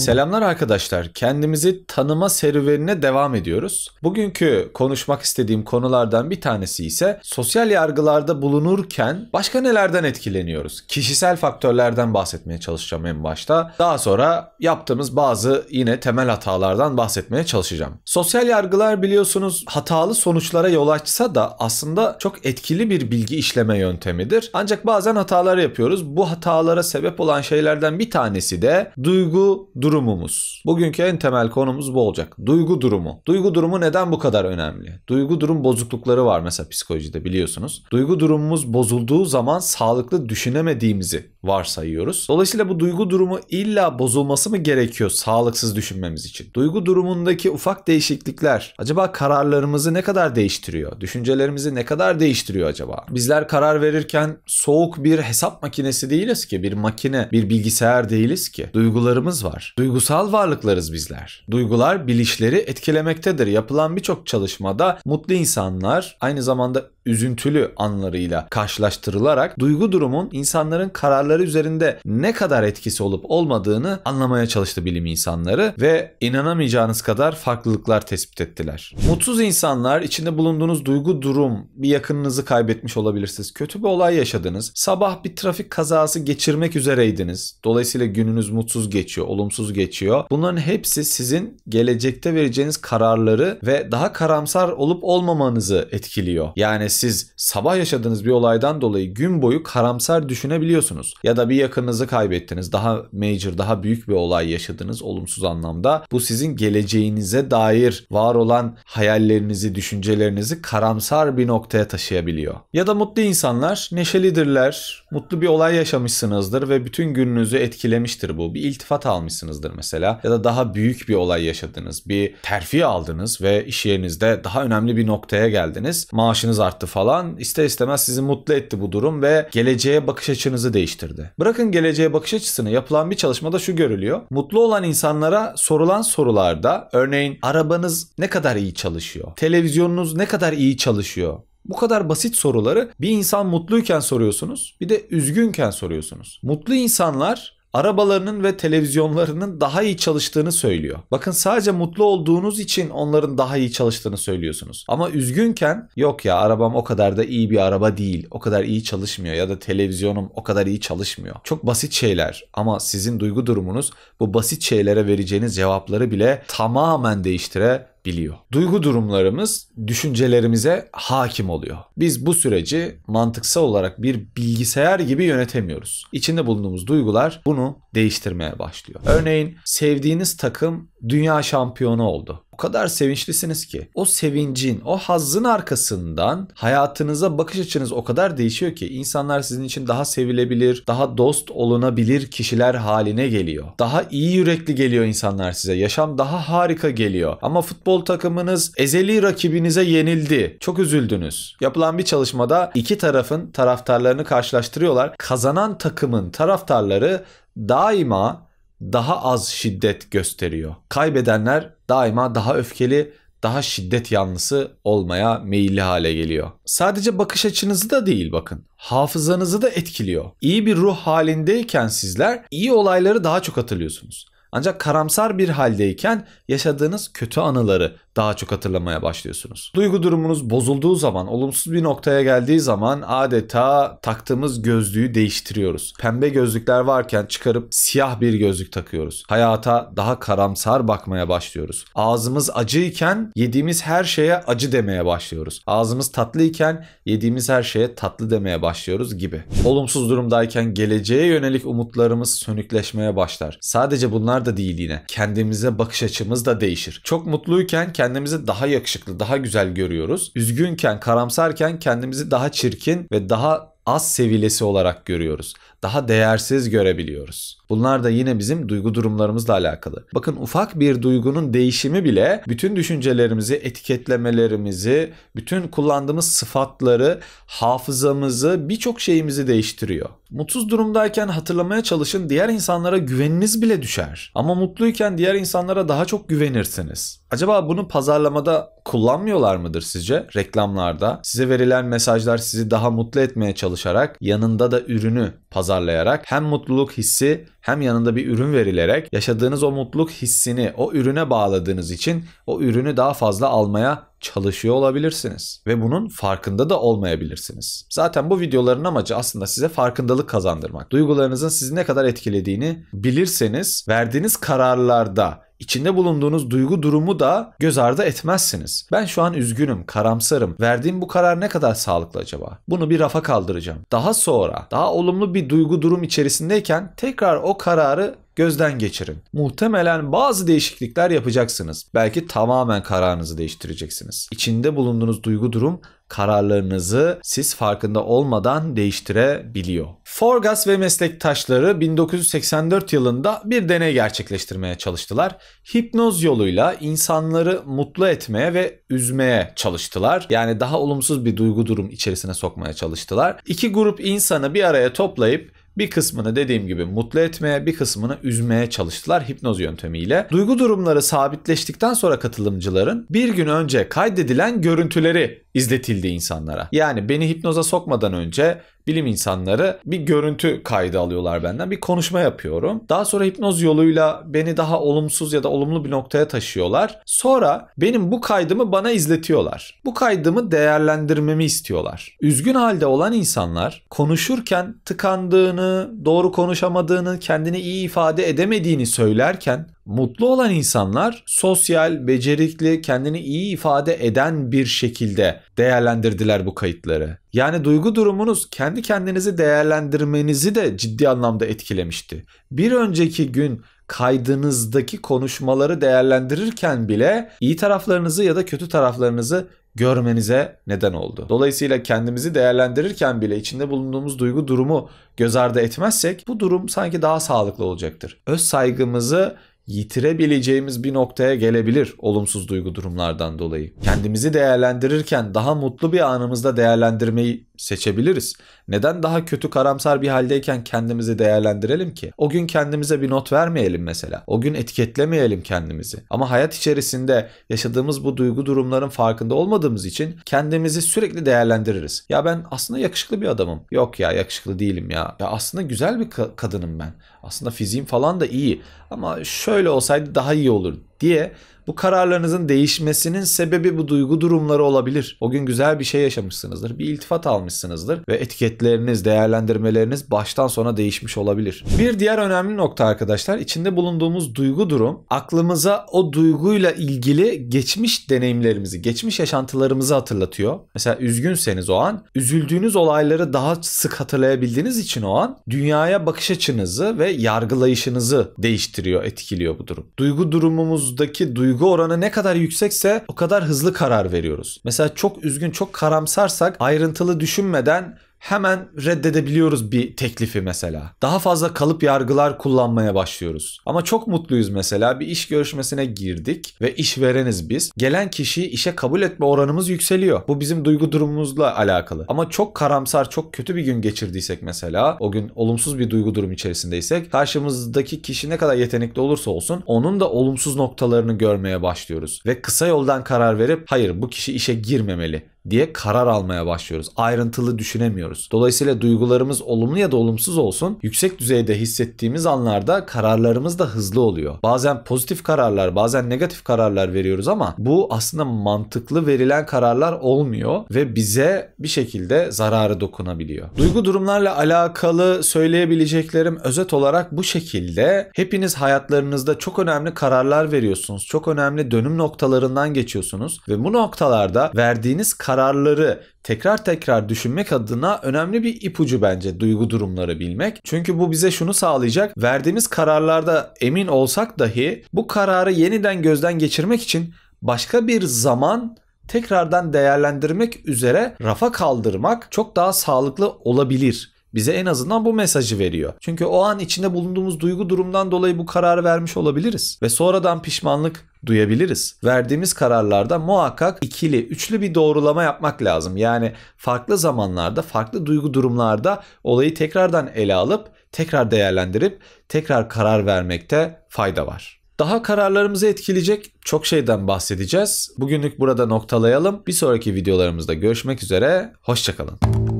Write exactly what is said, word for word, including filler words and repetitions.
Selamlar arkadaşlar. Kendimizi tanıma serüvenine devam ediyoruz. Bugünkü konuşmak istediğim konulardan bir tanesi ise sosyal yargılarda bulunurken başka nelerden etkileniyoruz? Kişisel faktörlerden bahsetmeye çalışacağım en başta. Daha sonra yaptığımız bazı yine temel hatalardan bahsetmeye çalışacağım. Sosyal yargılar biliyorsunuz hatalı sonuçlara yol açsa da aslında çok etkili bir bilgi işleme yöntemidir. Ancak bazen hatalar yapıyoruz. Bu hatalara sebep olan şeylerden bir tanesi de duygu durumumuz. Bugünkü en temel konumuz bu olacak. Duygu durumu. Duygu durumu neden bu kadar önemli? Duygu durum bozuklukları var mesela psikolojide biliyorsunuz. Duygu durumumuz bozulduğu zaman sağlıklı düşünemediğimizi varsayıyoruz. Dolayısıyla bu duygu durumu illa bozulması mı gerekiyor sağlıksız düşünmemiz için? Duygu durumundaki ufak değişiklikler acaba kararlarımızı ne kadar değiştiriyor? Düşüncelerimizi ne kadar değiştiriyor acaba? Bizler karar verirken soğuk bir hesap makinesi değiliz ki, bir makine, bir bilgisayar değiliz ki. Duygularımız var. Duygusal varlıklarız bizler. Duygular bilişleri etkilemektedir. Yapılan birçok çalışmada mutlu insanlar aynı zamanda üzüntülü anlarıyla karşılaştırılarak duygu durumun insanların kararları üzerinde ne kadar etkisi olup olmadığını anlamaya çalıştı bilim insanları ve inanamayacağınız kadar farklılıklar tespit ettiler. Mutsuz insanlar, içinde bulunduğunuz duygu durum, bir yakınınızı kaybetmiş olabilirsiniz, kötü bir olay yaşadınız, sabah bir trafik kazası geçirmek üzereydiniz, dolayısıyla gününüz mutsuz geçiyor, olumsuz geçiyor. Bunların hepsi sizin gelecekte vereceğiniz kararları ve daha karamsar olup olmamanızı etkiliyor. Yani siz sabah yaşadığınız bir olaydan dolayı gün boyu karamsar düşünebiliyorsunuz. Ya da bir yakınınızı kaybettiniz. Daha major, daha büyük bir olay yaşadınız olumsuz anlamda. Bu sizin geleceğinize dair var olan hayallerinizi, düşüncelerinizi karamsar bir noktaya taşıyabiliyor. Ya da mutlu insanlar neşelidirler. Mutlu bir olay yaşamışsınızdır ve bütün gününüzü etkilemiştir bu. Bir iltifat almışsınızdır mesela. Ya da daha büyük bir olay yaşadınız. Bir terfi aldınız ve iş yerinizde daha önemli bir noktaya geldiniz. Maaşınız arttı falan. İster istemez sizi mutlu etti bu durum ve geleceğe bakış açınızı değiştirdi. Bırakın geleceğe bakış açısını, yapılan bir çalışmada şu görülüyor. Mutlu olan insanlara sorulan sorularda örneğin arabanız ne kadar iyi çalışıyor? Televizyonunuz ne kadar iyi çalışıyor? Bu kadar basit soruları bir insan mutluyken soruyorsunuz, bir de üzgünken soruyorsunuz. Mutlu insanlar arabalarının ve televizyonlarının daha iyi çalıştığını söylüyor. Bakın sadece mutlu olduğunuz için onların daha iyi çalıştığını söylüyorsunuz. Ama üzgünken yok ya arabam o kadar da iyi bir araba değil, o kadar iyi çalışmıyor ya da televizyonum o kadar iyi çalışmıyor. Çok basit şeyler ama sizin duygu durumunuz bu basit şeylere vereceğiniz cevapları bile tamamen değiştirebiliyor. biliyor. Duygu durumlarımız düşüncelerimize hakim oluyor. Biz bu süreci mantıksal olarak bir bilgisayar gibi yönetemiyoruz. İçinde bulunduğumuz duygular bunu değiştirmeye başlıyor. Örneğin sevdiğiniz takım dünya şampiyonu oldu. O kadar sevinçlisiniz ki o sevincin, o hazzın arkasından hayatınıza bakış açınız o kadar değişiyor ki insanlar sizin için daha sevilebilir, daha dost olunabilir kişiler haline geliyor. Daha iyi yürekli geliyor insanlar size. Yaşam daha harika geliyor. Ama futbol takımınız ezeli rakibinize yenildi. Çok üzüldünüz. Yapılan bir çalışmada iki tarafın taraftarlarını karşılaştırıyorlar. Kazanan takımın taraftarları daima daha az şiddet gösteriyor. Kaybedenler daima daha öfkeli, daha şiddet yanlısı olmaya meyilli hale geliyor. Sadece bakış açınızı da değil bakın. Hafızanızı da etkiliyor. İyi bir ruh halindeyken sizler iyi olayları daha çok hatırlıyorsunuz. Ancak karamsar bir haldeyken yaşadığınız kötü anıları daha çok hatırlamaya başlıyorsunuz. Duygu durumunuz bozulduğu zaman, olumsuz bir noktaya geldiği zaman adeta taktığımız gözlüğü değiştiriyoruz. Pembe gözlükler varken çıkarıp siyah bir gözlük takıyoruz. Hayata daha karamsar bakmaya başlıyoruz. Ağzımız acıyken yediğimiz her şeye acı demeye başlıyoruz. Ağzımız tatlıyken yediğimiz her şeye tatlı demeye başlıyoruz gibi. Olumsuz durumdayken geleceğe yönelik umutlarımız sönükleşmeye başlar. Sadece bunlar da değil yine. Kendimize bakış açımız da değişir. Çok mutluyken kendimizi daha yakışıklı, daha güzel görüyoruz. Üzgünken, karamsarken kendimizi daha çirkin ve daha az sevilesi olarak görüyoruz. Daha değersiz görebiliyoruz. Bunlar da yine bizim duygu durumlarımızla alakalı. Bakın ufak bir duygunun değişimi bile bütün düşüncelerimizi, etiketlemelerimizi, bütün kullandığımız sıfatları, hafızamızı, birçok şeyimizi değiştiriyor. Mutsuz durumdayken hatırlamaya çalışın, diğer insanlara güveniniz bile düşer. Ama mutluyken diğer insanlara daha çok güvenirsiniz. Acaba bunu pazarlamada kullanmıyorlar mıdır sizce? Reklamlarda size verilen mesajlar sizi daha mutlu etmeye çalışarak, yanında da ürünü pazarlayarak hem mutluluk hissi hem yanında bir ürün verilerek yaşadığınız o mutluluk hissini o ürüne bağladığınız için o ürünü daha fazla almaya çalışıyor olabilirsiniz. Ve bunun farkında da olmayabilirsiniz. Zaten bu videoların amacı aslında size farkındalık kazandırmak. Duygularınızın sizi ne kadar etkilediğini bilirseniz verdiğiniz kararlarda İçinde bulunduğunuz duygu durumu da göz ardı etmezsiniz. Ben şu an üzgünüm, karamsarım. Verdiğim bu karar ne kadar sağlıklı acaba? Bunu bir rafa kaldıracağım. Daha sonra, daha olumlu bir duygu durum içerisindeyken tekrar o kararı gözden geçirin. Muhtemelen bazı değişiklikler yapacaksınız. Belki tamamen kararınızı değiştireceksiniz. İçinde bulunduğunuz duygu durum kararlarınızı siz farkında olmadan değiştirebiliyor. Forgas ve meslektaşları bin dokuz yüz seksen dört yılında bir deney gerçekleştirmeye çalıştılar. Hipnoz yoluyla insanları mutlu etmeye ve üzmeye çalıştılar. Yani daha olumsuz bir duygu durum içerisine sokmaya çalıştılar. İki grup insanı bir araya toplayıp bir kısmını dediğim gibi mutlu etmeye, bir kısmını üzmeye çalıştılar hipnoz yöntemiyle. Duygu durumları sabitleştikten sonra katılımcıların bir gün önce kaydedilen görüntüleri izletildi insanlara. Yani beni hipnoza sokmadan önce bilim insanları bir görüntü kaydı alıyorlar benden. Bir konuşma yapıyorum. Daha sonra hipnoz yoluyla beni daha olumsuz ya da olumlu bir noktaya taşıyorlar. Sonra benim bu kaydımı bana izletiyorlar. Bu kaydımı değerlendirmemi istiyorlar. Üzgün halde olan insanlar konuşurken tıkandığını, doğru konuşamadığını, kendini iyi ifade edemediğini söylerken mutlu olan insanlar sosyal, becerikli, kendini iyi ifade eden bir şekilde değerlendirdiler bu kayıtları. Yani duygu durumunuz kendi kendinizi değerlendirmenizi de ciddi anlamda etkilemişti. Bir önceki gün kaydınızdaki konuşmaları değerlendirirken bile iyi taraflarınızı ya da kötü taraflarınızı görmenize neden oldu. Dolayısıyla kendimizi değerlendirirken bile içinde bulunduğumuz duygu durumu göz ardı etmezsek bu durum sanki daha sağlıklı olacaktır. Öz saygımızı yitirebileceğimiz bir noktaya gelebilir olumsuz duygu durumlardan dolayı. Kendimizi değerlendirirken daha mutlu bir anımızda değerlendirmeyi seçebiliriz. Neden daha kötü karamsar bir haldeyken kendimizi değerlendirelim ki? O gün kendimize bir not vermeyelim mesela. O gün etiketlemeyelim kendimizi. Ama hayat içerisinde yaşadığımız bu duygu durumların farkında olmadığımız için kendimizi sürekli değerlendiririz. Ya ben aslında yakışıklı bir adamım. Yok ya yakışıklı değilim ya. Ya aslında güzel bir ka- kadınım ben. Aslında fiziğim falan da iyi. Ama şöyle olsaydı daha iyi olur diye bu kararlarınızın değişmesinin sebebi bu duygu durumları olabilir. O gün güzel bir şey yaşamışsınızdır, bir iltifat almışsınızdır ve etiketleriniz, değerlendirmeleriniz baştan sona değişmiş olabilir. Bir diğer önemli nokta arkadaşlar, içinde bulunduğumuz duygu durum aklımıza o duyguyla ilgili geçmiş deneyimlerimizi, geçmiş yaşantılarımızı hatırlatıyor. Mesela üzgünseniz o an, üzüldüğünüz olayları daha sık hatırlayabildiğiniz için o an dünyaya bakış açınızı ve yargılayışınızı değiştiriyor, etkiliyor bu durum. Duygu durumumuzdaki duygu Duygu oranı ne kadar yüksekse o kadar hızlı karar veriyoruz. Mesela çok üzgün, çok karamsarsak ayrıntılı düşünmeden hemen reddedebiliyoruz bir teklifi mesela. Daha fazla kalıp yargılar kullanmaya başlıyoruz. Ama çok mutluyuz mesela, bir iş görüşmesine girdik ve işvereniz biz. Gelen kişiyi işe kabul etme oranımız yükseliyor. Bu bizim duygu durumumuzla alakalı. Ama çok karamsar, çok kötü bir gün geçirdiysek mesela, o gün olumsuz bir duygu durum içerisindeysek, karşımızdaki kişi ne kadar yetenekli olursa olsun onun da olumsuz noktalarını görmeye başlıyoruz. Ve kısa yoldan karar verip hayır bu kişi işe girmemeli diye karar almaya başlıyoruz. Ayrıntılı düşünemiyoruz. Dolayısıyla duygularımız olumlu ya da olumsuz olsun, yüksek düzeyde hissettiğimiz anlarda kararlarımız da hızlı oluyor. Bazen pozitif kararlar, bazen negatif kararlar veriyoruz ama bu aslında mantıklı verilen kararlar olmuyor ve bize bir şekilde zararı dokunabiliyor. Duygu durumlarla alakalı söyleyebileceklerim özet olarak bu şekilde. Hepiniz hayatlarınızda çok önemli kararlar veriyorsunuz. Çok önemli dönüm noktalarından geçiyorsunuz ve bu noktalarda verdiğiniz kararlar kararları tekrar tekrar düşünmek adına önemli bir ipucu bence duygu durumları bilmek. Çünkü bu bize şunu sağlayacak. Verdiğimiz kararlarda emin olsak dahi bu kararı yeniden gözden geçirmek için başka bir zaman tekrardan değerlendirmek üzere rafa kaldırmak çok daha sağlıklı olabilir. Bize en azından bu mesajı veriyor. Çünkü o an içinde bulunduğumuz duygu durumdan dolayı bu kararı vermiş olabiliriz. Ve sonradan pişmanlık duyabiliriz. Verdiğimiz kararlarda muhakkak ikili, üçlü bir doğrulama yapmak lazım. Yani farklı zamanlarda, farklı duygu durumlarda olayı tekrardan ele alıp, tekrar değerlendirip, tekrar karar vermekte fayda var. Daha kararlarımızı etkileyecek çok şeyden bahsedeceğiz. Bugünlük burada noktalayalım. Bir sonraki videolarımızda görüşmek üzere. Hoşça kalın.